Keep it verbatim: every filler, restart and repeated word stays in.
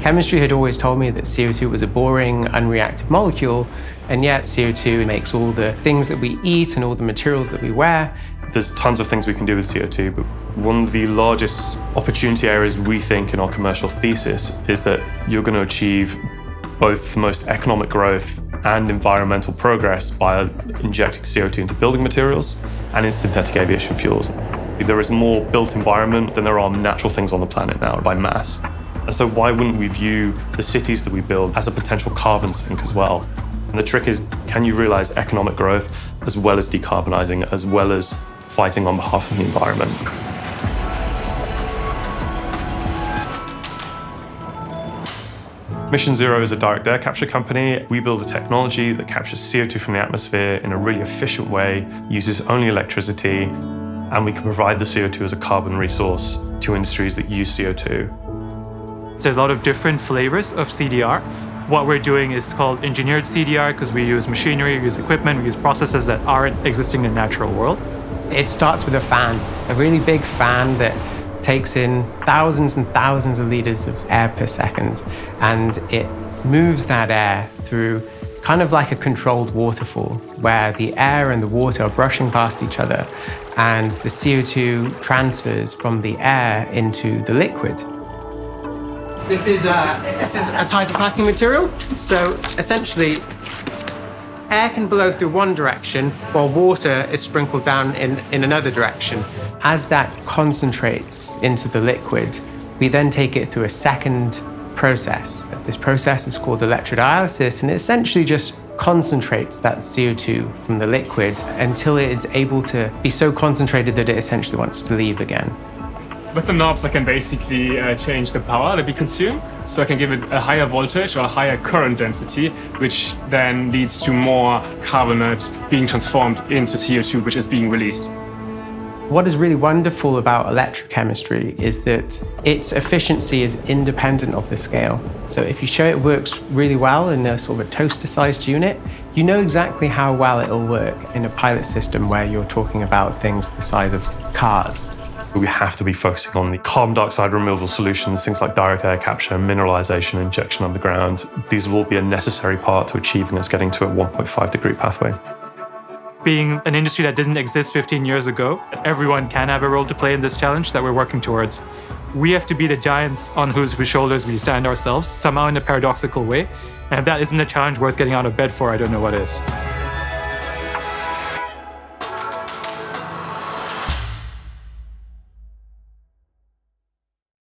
Chemistry had always told me that C O two was a boring, unreactive molecule, and yet C O two makes all the things that we eat and all the materials that we wear. There's tons of things we can do with C O two, but one of the largest opportunity areas we think in our commercial thesis is that you're going to achieve both the most economic growth and environmental progress by injecting C O two into building materials and in synthetic aviation fuels. There is more built environment than there are natural things on the planet now by mass. And so why wouldn't we view the cities that we build as a potential carbon sink as well? And the trick is, can you realize economic growth as well as decarbonizing, as well as fighting on behalf of the environment? Mission Zero is a direct air capture company. We build a technology that captures C O two from the atmosphere in a really efficient way, uses only electricity, and we can provide the C O two as a carbon resource to industries that use C O two. There's a lot of different flavors of C D R. What we're doing is called engineered C D R because we use machinery, we use equipment, we use processes that aren't existing in the natural world. It starts with a fan, a really big fan that takes in thousands and thousands of liters of air per second, and it moves that air through kind of like a controlled waterfall where the air and the water are brushing past each other and the C O two transfers from the air into the liquid. This is a, this is a type of packing material. So essentially, air can blow through one direction while water is sprinkled down in, in another direction. As that concentrates into the liquid, we then take it through a second process. This process is called electrodialysis, and it essentially just concentrates that C O two from the liquid until it's able to be so concentrated that it essentially wants to leave again. With the knobs, I can basically uh, change the power that we consume. So I can give it a higher voltage or a higher current density, which then leads to more carbonate being transformed into C O two, which is being released. What is really wonderful about electrochemistry is that its efficiency is independent of the scale. So if you show it works really well in a sort of a toaster-sized unit, you know exactly how well it'll work in a pilot system where you're talking about things the size of cars. We have to be focusing on the carbon dioxide removal solutions, things like direct air capture, mineralization, injection underground. These will be a necessary part to achieving us getting to a one point five degree pathway. Being an industry that didn't exist fifteen years ago, everyone can have a role to play in this challenge that we're working towards. We have to be the giants on whose shoulders we stand ourselves, somehow in a paradoxical way. And if that isn't a challenge worth getting out of bed for, I don't know what is.